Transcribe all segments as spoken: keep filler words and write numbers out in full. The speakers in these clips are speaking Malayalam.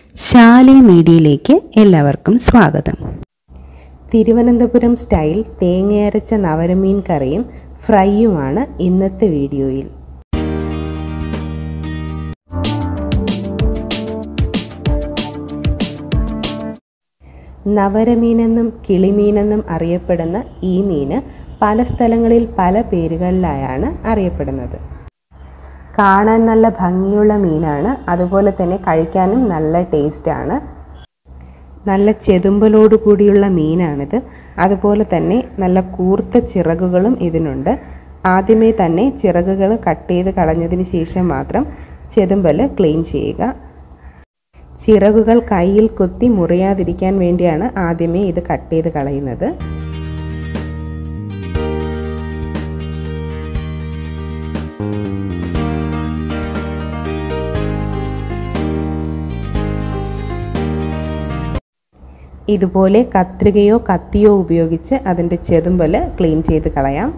ശാലി മീഡിയയിലേക്ക് എല്ലാവർക്കും സ്വാഗതം. തിരുവനന്തപുരം സ്റ്റൈൽ തേങ്ങയരച്ച നവരമീൻ കറിയും ഫ്രൈയുമാണ് ഇന്നത്തെ വീഡിയോയിൽ. നവരമീനെന്നും കിളിമീനെന്നും അറിയപ്പെടുന്ന ഈ മീന് പല സ്ഥലങ്ങളിൽ പല പേരുകളിലായാണ് അറിയപ്പെടുന്നത്. കാണാൻ നല്ല ഭംഗിയുള്ള മീനാണ്, അതുപോലെ തന്നെ കഴിക്കാനും നല്ല ടേസ്റ്റാണ്. നല്ല ചെതുമ്പലോട് കൂടിയുള്ള മീനാണിത്. അതുപോലെ തന്നെ നല്ല കൂർത്ത ചിറകുകളും ഇതിനുണ്ട്. ആദ്യമേ തന്നെ ചിറകുകൾ കട്ട് ചെയ്ത് കളഞ്ഞതിന് ശേഷം മാത്രം ചെതുമ്പൽ ക്ലീൻ ചെയ്യുക. ചിറകുകൾ കയ്യിൽ കുത്തി മുറിയാതിരിക്കാൻ വേണ്ടിയാണ് ആദ്യമേ ഇത് കട്ട് ചെയ്ത് കളയുന്നത്. ഇതുപോലെ കത്രികയോ കത്തിയോ ഉപയോഗിച്ച് അതിൻ്റെ ചെതുമ്പൽ ക്ലീൻ ചെയ്ത് കളയാം.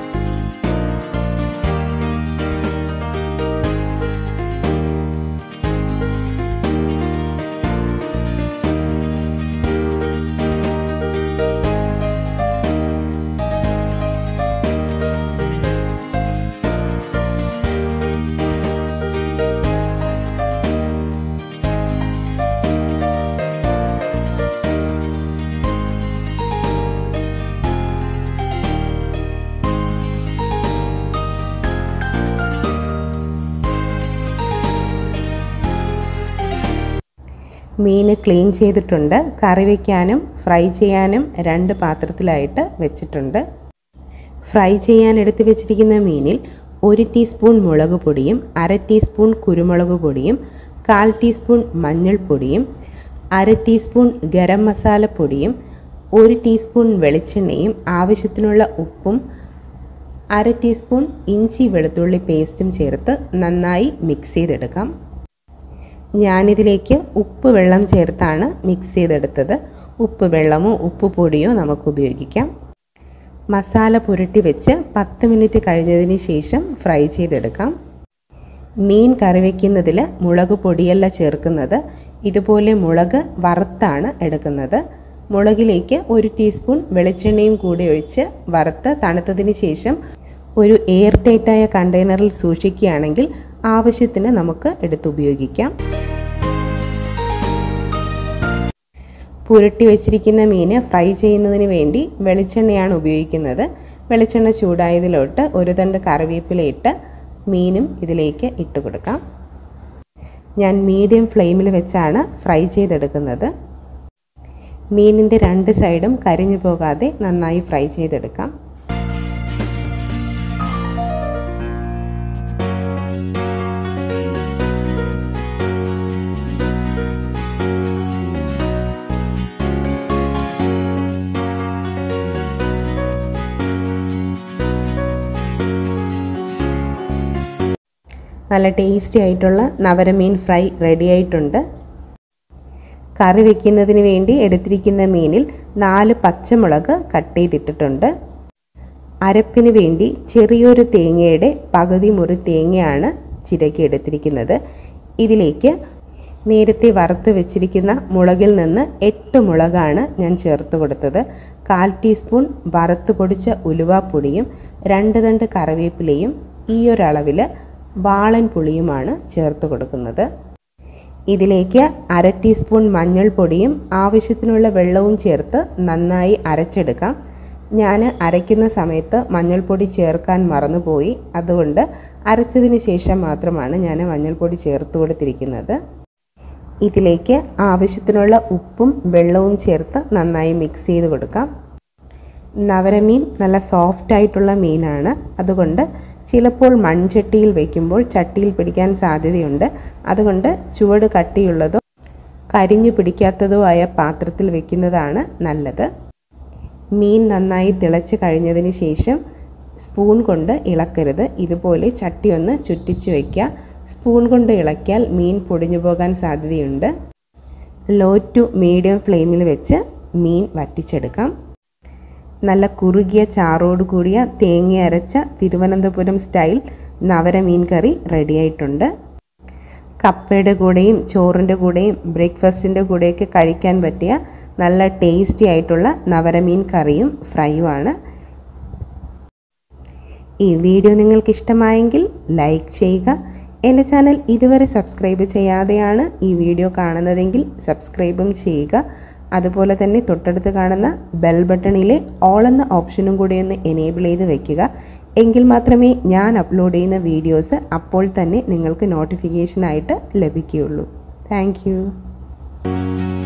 മീൻ ക്ലീൻ ചെയ്തിട്ടുണ്ട്. കറി വയ്ക്കാനും ഫ്രൈ ചെയ്യാനും രണ്ട് പാത്രത്തിലായിട്ട് വെച്ചിട്ടുണ്ട്. ഫ്രൈ ചെയ്യാൻ എടുത്ത് വെച്ചിരിക്കുന്ന മീനിൽ ഒരു ടീസ്പൂൺ മുളക് പൊടിയും അര ടീസ്പൂൺ കുരുമുളക് പൊടിയും കാൽ ടീസ്പൂൺ മഞ്ഞൾപ്പൊടിയും അര ടീസ്പൂൺ ഗരം മസാലപ്പൊടിയും ഒരു ടീസ്പൂൺ വെളിച്ചെണ്ണയും ആവശ്യത്തിനുള്ള ഉപ്പും അര ടീസ്പൂൺ ഇഞ്ചി വെളുത്തുള്ളി പേസ്റ്റും ചേർത്ത് നന്നായി മിക്സ് ചെയ്തെടുക്കാം. ഞാനിതിലേക്ക് ഉപ്പ് വെള്ളം ചേർത്താണ് മിക്സ് ചെയ്തെടുത്തത്. ഉപ്പ് വെള്ളമോ ഉപ്പ് പൊടിയോ നമുക്ക് ഉപയോഗിക്കാം. മസാല പുരട്ടി വെച്ച് പത്ത് മിനിറ്റ് കഴിഞ്ഞതിന് ശേഷം ഫ്രൈ ചെയ്തെടുക്കാം. മീൻ കറി വയ്ക്കുന്നതിൽ മുളക് പൊടിയല്ല ചേർക്കുന്നത്, ഇതുപോലെ മുളക് വറുത്താണ് എടുക്കുന്നത്. മുളകിലേക്ക് ഒരു ടീസ്പൂൺ വെളിച്ചെണ്ണയും കൂടി ഒഴിച്ച് വറുത്ത് തണുത്തതിന് ശേഷം ഒരു എയർ ടൈറ്റായ കണ്ടെയ്നറിൽ സൂക്ഷിക്കുകയാണെങ്കിൽ ആവശ്യത്തിന് നമുക്ക് എടുത്തുപയോഗിക്കാം. പുരട്ടി വെച്ചിരിക്കുന്ന മീൻ ഫ്രൈ ചെയ്യുന്നതിന് വേണ്ടി വെളിച്ചെണ്ണയാണ് ഉപയോഗിക്കുന്നത്. വെളിച്ചെണ്ണ ചൂടായതിലോട്ട് ഒരു തണ്ട് കറിവേപ്പില ഇട്ട് മീനും ഇതിലേക്ക് ഇട്ട് കൊടുക്കാം. ഞാൻ മീഡിയം ഫ്ലെയിമിൽ വെച്ചാണ് ഫ്രൈ ചെയ്തെടുക്കുന്നത്. മീനിൻ്റെ രണ്ട് സൈഡും കരിഞ്ഞു പോകാതെ നന്നായി ഫ്രൈ ചെയ്തെടുക്കാം. നല്ല ടേസ്റ്റി ആയിട്ടുള്ള നവരമീൻ ഫ്രൈ റെഡി ആയിട്ടുണ്ട്. കറി വയ്ക്കുന്നതിന് വേണ്ടി എടുത്തിരിക്കുന്ന മീനിൽ നാല് പച്ചമുളക് കട്ട് ചെയ്തിട്ടിട്ടുണ്ട്. അരപ്പിന് വേണ്ടി ചെറിയൊരു തേങ്ങയുടെ പകുതി മുറി തേങ്ങയാണ് ചിരകി എടുത്തിരിക്കുന്നത്. ഇതിലേക്ക് നേരത്തെ വറുത്ത് വെച്ചിരിക്കുന്ന മുളകിൽ നിന്ന് എട്ട് മുളകാണ് ഞാൻ ചേർത്ത് കൊടുത്തത്. കാൽ ടീസ്പൂൺ വറുത്ത് പൊടിച്ച ഉലുവാപ്പൊടിയും രണ്ട് തണ്ട് കറിവേപ്പിലയും ഈ ഒരളവിൽ വാളൻ പുളിയുമാണ് ചേർത്ത് കൊടുക്കുന്നത്. ഇതിലേക്ക് അര ടീസ്പൂൺ മഞ്ഞൾപ്പൊടിയും ആവശ്യത്തിനുള്ള വെള്ളവും ചേർത്ത് നന്നായി അരച്ചെടുക്കാം. ഞാൻ അരയ്ക്കുന്ന സമയത്ത് മഞ്ഞൾപ്പൊടി ചേർക്കാൻ മറന്നുപോയി, അതുകൊണ്ട് അരച്ചതിന് ശേഷം മാത്രമാണ് ഞാൻ മഞ്ഞൾപ്പൊടി ചേർത്ത് കൊടുത്തിരിക്കുന്നത്. ഇതിലേക്ക് ആവശ്യത്തിനുള്ള ഉപ്പും വെള്ളവും ചേർത്ത് നന്നായി മിക്സ് ചെയ്ത് കൊടുക്കാം. നവരമീൻ നല്ല സോഫ്റ്റ് ആയിട്ടുള്ള മീനാണ്, അതുകൊണ്ട് ചിലപ്പോൾ മൺചട്ടിയിൽ വയ്ക്കുമ്പോൾ ചട്ടിയിൽ പിടിക്കാൻ സാധ്യതയുണ്ട്. അതുകൊണ്ട് ചുവട് കട്ടിയുള്ളതോ കരിഞ്ഞു പിടിക്കാത്തതോ ആയ പാത്രത്തിൽ വയ്ക്കുന്നതാണ് നല്ലത്. മീൻ നന്നായി തിളച്ച് കഴിഞ്ഞതിന് ശേഷം സ്പൂൺ കൊണ്ട് ഇളക്കരുത്. ഇതുപോലെ ചട്ടി ഒന്ന് ചുറ്റിച്ച് വയ്ക്കുക. സ്പൂൺ കൊണ്ട് ഇളക്കിയാൽ മീൻ പൊടിഞ്ഞു പോകാൻ സാധ്യതയുണ്ട്. ലോ ടു മീഡിയം ഫ്ലെയിമിൽ വെച്ച് മീൻ വറ്റിച്ചെടുക്കാം. നല്ല കുറുകിയ ചാറോട് കൂടിയ തേങ്ങ അരച്ച തിരുവനന്തപുരം സ്റ്റൈൽ നവരമീൻ കറി റെഡിയായിട്ടുണ്ട്. കപ്പയുടെ കൂടെയും ചോറിൻ്റെ കൂടെയും ബ്രേക്ക്ഫാസ്റ്റിൻ്റെ കൂടെയൊക്കെ കഴിക്കാൻ പറ്റിയ നല്ല ടേസ്റ്റി ആയിട്ടുള്ള നവരമീൻ കറിയും ഫ്രൈയുമാണ്. ഈ വീഡിയോ നിങ്ങൾക്ക് ഇഷ്ടമായെങ്കിൽ ലൈക്ക് ചെയ്യുക. എൻ്റെ ചാനൽ ഇതുവരെ സബ്സ്ക്രൈബ് ചെയ്യാതെയാണ് ഈ വീഡിയോ കാണുന്നതെങ്കിൽ സബ്സ്ക്രൈബും ചെയ്യുക. അതുപോലെ തന്നെ തൊട്ടടുത്ത് കാണുന്ന ബെൽ ബട്ടണിലെ ഓൾ എന്ന ഓപ്ഷനും കൂടി ഒന്ന് എനേബിൾ ചെയ്ത് വെക്കുക. എങ്കിൽ മാത്രമേ ഞാൻ അപ്ലോഡ് ചെയ്യുന്ന വീഡിയോസ് അപ്പോൾ തന്നെ നിങ്ങൾക്ക് നോട്ടിഫിക്കേഷനായിട്ട് ലഭിക്കുകയുള്ളൂ. Thank U.